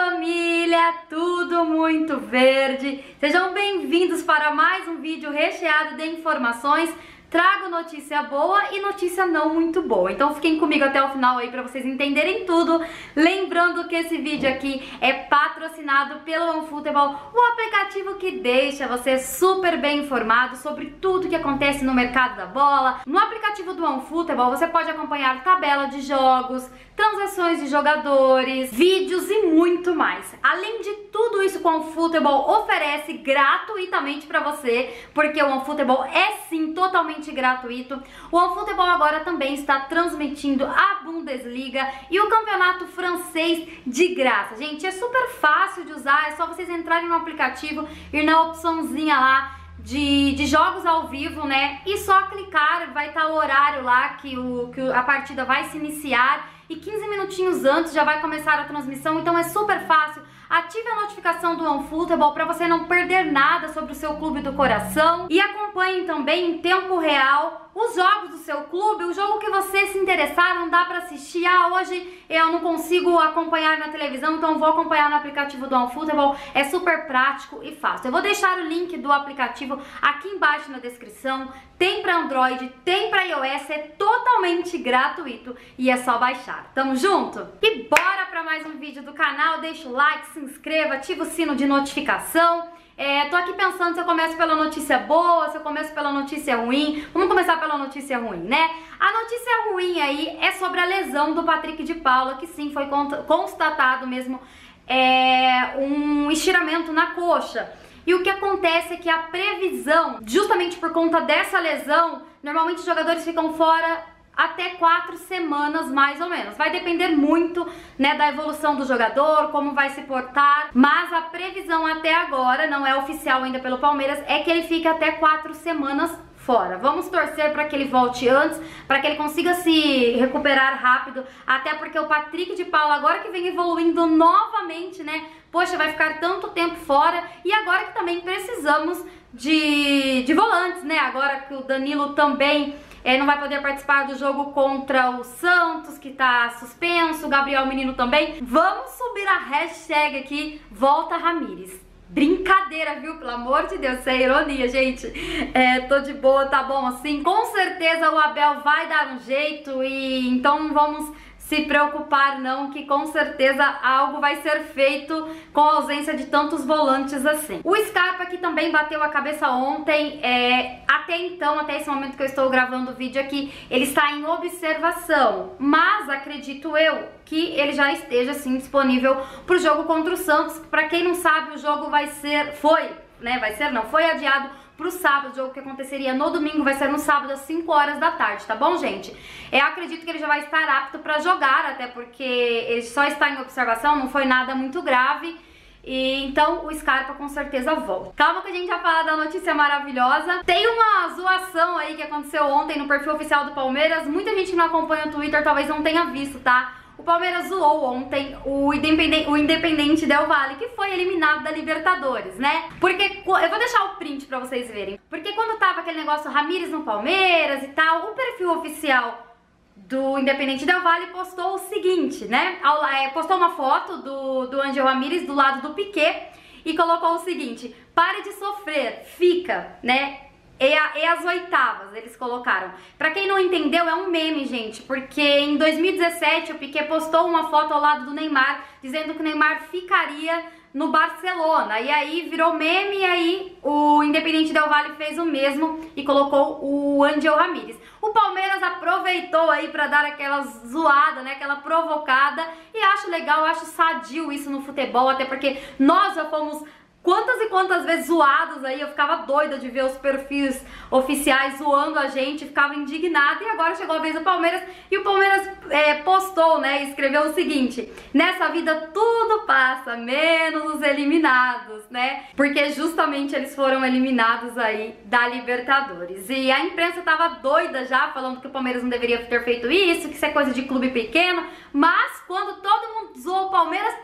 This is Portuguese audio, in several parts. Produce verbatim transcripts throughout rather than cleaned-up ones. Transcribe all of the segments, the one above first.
família, tudo muito verde. Sejam bem-vindos para mais um vídeo recheado de informações. Trago notícia boa e notícia não muito boa, então fiquem comigo até o final aí para vocês entenderem tudo. Lembrando que esse vídeo aqui é patrocinado pelo OneFootball, o aplicativo que deixa você super bem informado sobre tudo que acontece no mercado da bola. No aplicativo do OneFootball você pode acompanhar tabela de jogos, transações de jogadores, vídeos e muito mais. Além de tudo isso que o OneFootball oferece gratuitamente para você, porque o OneFootball é sim totalmente gratuito. O OneFootball agora também está transmitindo a Bundesliga e o campeonato francês de graça. Gente, é super fácil de usar, é só vocês entrarem no aplicativo, ir na opçãozinha lá De, de jogos ao vivo, né? E só clicar, vai estar o horário lá que, o, que a partida vai se iniciar e quinze minutinhos antes já vai começar a transmissão, então é super fácil. Ative a notificação do OneFootball para você não perder nada sobre o seu clube do coração e acompanhe também em tempo real os jogos do seu clube, o jogo que você se interessar, não dá para assistir. Ah, hoje eu não consigo acompanhar na televisão, então vou acompanhar no aplicativo do OneFootball. É super prático e fácil. Eu vou deixar o link do aplicativo aqui embaixo na descrição. Tem para Android, tem para iOS, é totalmente gratuito e é só baixar. Tamo junto? E bora para mais um vídeo do canal. Deixa o like, se inscreva, ativa o sino de notificação. É, tô aqui pensando se eu começo pela notícia boa, se eu começo pela notícia ruim. Vamos começar pela notícia ruim, né? A notícia ruim aí é sobre a lesão do Patrick de Paula, que sim, foi constatado mesmo é, um estiramento na coxa. E o que acontece é que a previsão, justamente por conta dessa lesão, normalmente os jogadores ficam fora até quatro semanas mais ou menos. Vai depender muito, né, da evolução do jogador, como vai se portar, mas a previsão até agora, não é oficial ainda pelo Palmeiras, é que ele fique até quatro semanas fora. Vamos torcer para que ele volte antes, para que ele consiga se recuperar rápido, até porque o Patrick de Paula, agora que vem evoluindo novamente, né, poxa, vai ficar tanto tempo fora, e agora que também precisamos de, de volantes, né, agora que o Danilo também É, não vai poder participar do jogo contra o Santos, que tá suspenso, o Gabriel Menino também. Vamos subir a hashtag aqui, volta Ramires. Brincadeira, viu? Pelo amor de Deus, isso é ironia, gente. É, tô de boa, tá bom assim. Com certeza o Abel vai dar um jeito e então não vamos se preocupar não, que com certeza algo vai ser feito com a ausência de tantos volantes assim. O Scarpa, que também bateu a cabeça ontem, é, até então, até esse momento que eu estou gravando o vídeo aqui, ele está em observação, mas acredito eu que ele já esteja assim disponível para o jogo contra o Santos. Para quem não sabe, o jogo vai ser, foi, né, vai ser não, foi adiado pro sábado. O jogo que aconteceria no domingo vai ser no sábado às cinco horas da tarde, tá bom, gente? Eu acredito que ele já vai estar apto para jogar, até porque ele só está em observação, não foi nada muito grave. E então o Scarpa com certeza volta. Calma que a gente vai falar da notícia maravilhosa. Tem uma zoação aí que aconteceu ontem no perfil oficial do Palmeiras. Muita gente que não acompanha o Twitter talvez não tenha visto, tá? O Palmeiras zoou ontem o Independente, o Independente Del Valle, que foi eliminado da Libertadores, né? Porque, eu vou deixar o print pra vocês verem, porque quando tava aquele negócio Ramires no Palmeiras e tal, o perfil oficial do Independente Del Valle postou o seguinte, né? Postou uma foto do, do Ángel Ramírez do lado do Piquet e colocou o seguinte: pare de sofrer, fica, né? E, a, e as oitavas, eles colocaram. Pra quem não entendeu, é um meme, gente, porque em dois mil e dezessete o Piquet postou uma foto ao lado do Neymar, dizendo que o Neymar ficaria no Barcelona, e aí virou meme, e aí o Independente Del Valle fez o mesmo e colocou o Ángel Ramírez. O Palmeiras aproveitou aí pra dar aquela zoada, né, aquela provocada, e acho legal, acho sadio isso no futebol, até porque nós já fomos quantas e quantas vezes zoados aí, eu ficava doida de ver os perfis oficiais zoando a gente, ficava indignada, e agora chegou a vez do Palmeiras, e o Palmeiras é, postou, né, e escreveu o seguinte: nessa vida tudo passa, menos os eliminados, né, porque justamente eles foram eliminados aí da Libertadores, e a imprensa tava doida já, falando que o Palmeiras não deveria ter feito isso, que isso é coisa de clube pequeno, mas quando todo mundo zoou o Palmeiras, tudo pode.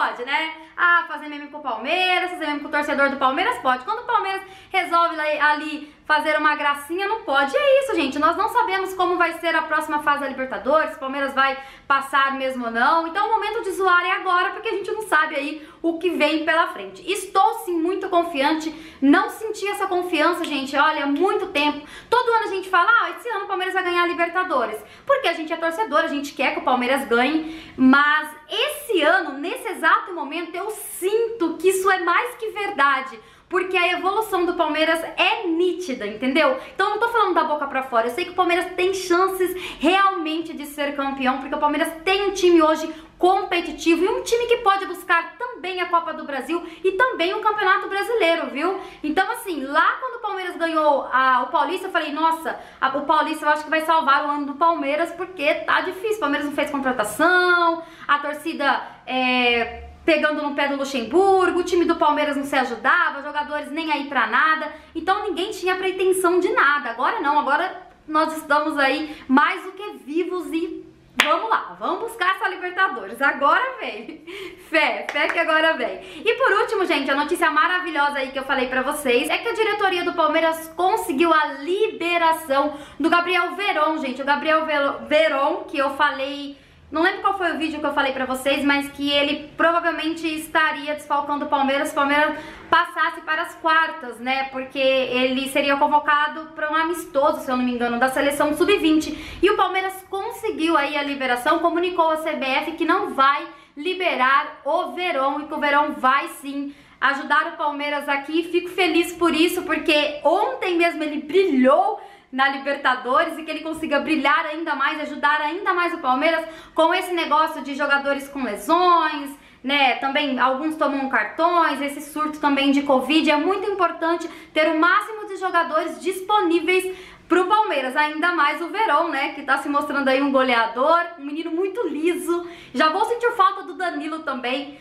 pode, né? Ah, fazer meme com o Palmeiras, fazer meme com o torcedor do Palmeiras, pode. Quando o Palmeiras resolve ali fazer uma gracinha, não pode. É isso, gente. Nós não sabemos como vai ser a próxima fase da Libertadores, se o Palmeiras vai passar mesmo ou não. Então o momento de zoar é agora, porque a gente não sabe aí o que vem pela frente. Estou sim muito confiante, não senti essa confiança, gente, olha, há muito tempo. Todo ano a gente fala, ah, esse ano o Palmeiras vai ganhar a Libertadores, porque a gente é torcedor, a gente quer que o Palmeiras ganhe, mas esse ano, nesse exato momento, eu sinto que isso é mais que verdade, porque a evolução do Palmeiras é nítida, entendeu? Então eu não tô falando da boca pra fora, eu sei que o Palmeiras tem chances realmente de ser campeão, porque o Palmeiras tem um time hoje competitivo e um time que pode buscar também a Copa do Brasil e também o Campeonato Brasileiro, viu? Então assim, lá quando o Palmeiras ganhou a, o Paulista, eu falei, nossa, a, o Paulista eu acho que vai salvar o ano do Palmeiras, porque tá difícil, o Palmeiras não fez contratação, a torcida é... pegando no pé do Luxemburgo, o time do Palmeiras não se ajudava, jogadores nem aí pra nada, então ninguém tinha pretensão de nada. Agora não, agora nós estamos aí mais do que vivos e vamos lá, vamos buscar essa Libertadores, agora vem, fé, fé que agora vem. E por último, gente, a notícia maravilhosa aí que eu falei pra vocês é que a diretoria do Palmeiras conseguiu a liberação do Gabriel Veron, gente, o Gabriel Veron que eu falei... Não lembro qual foi o vídeo que eu falei pra vocês, mas que ele provavelmente estaria desfalcando o Palmeiras se o Palmeiras passasse para as quartas, né? Porque ele seria convocado para um amistoso, se eu não me engano, da seleção sub vinte. E o Palmeiras conseguiu aí a liberação, comunicou a C B F que não vai liberar o Veron e que o Veron vai sim ajudar o Palmeiras aqui. Fico feliz por isso, porque ontem mesmo ele brilhou na Libertadores e que ele consiga brilhar ainda mais, ajudar ainda mais o Palmeiras com esse negócio de jogadores com lesões, né? Também alguns tomam cartões, esse surto também de Covid. É muito importante ter o máximo de jogadores disponíveis pro Palmeiras, ainda mais o Veron, né? Que tá se mostrando aí um goleador, um menino muito liso. Já vou sentir falta do Danilo também,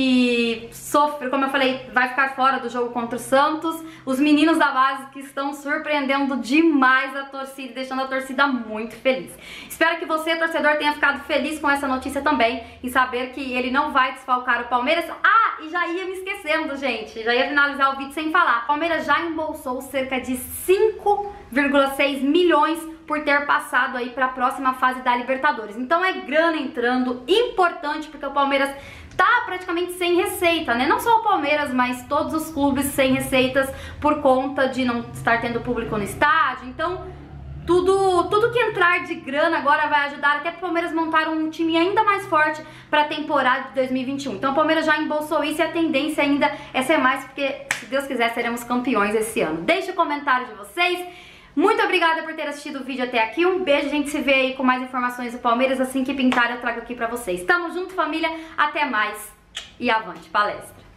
que sofre, como eu falei, vai ficar fora do jogo contra o Santos. Os meninos da base que estão surpreendendo demais a torcida, deixando a torcida muito feliz. Espero que você, torcedor, tenha ficado feliz com essa notícia também, e saber que ele não vai desfalcar o Palmeiras. Ah, e já ia me esquecendo, gente, já ia finalizar o vídeo sem falar. O Palmeiras já embolsou cerca de cinco vírgula seis milhões por ter passado aí para a próxima fase da Libertadores. Então é grana entrando, importante, porque o Palmeiras tá praticamente sem receita, né? Não só o Palmeiras, mas todos os clubes sem receitas por conta de não estar tendo público no estádio. Então, tudo, tudo que entrar de grana agora vai ajudar até pro Palmeiras montar um time ainda mais forte para a temporada de dois mil e vinte e um. Então, o Palmeiras já embolsou isso e a tendência ainda é ser mais, porque, se Deus quiser, seremos campeões esse ano. Deixe o comentário de vocês. Muito obrigada por ter assistido o vídeo até aqui. Um beijo, a gente se vê aí com mais informações do Palmeiras. Assim que pintar eu trago aqui pra vocês. Tamo junto, família. Até mais. E avante palestra.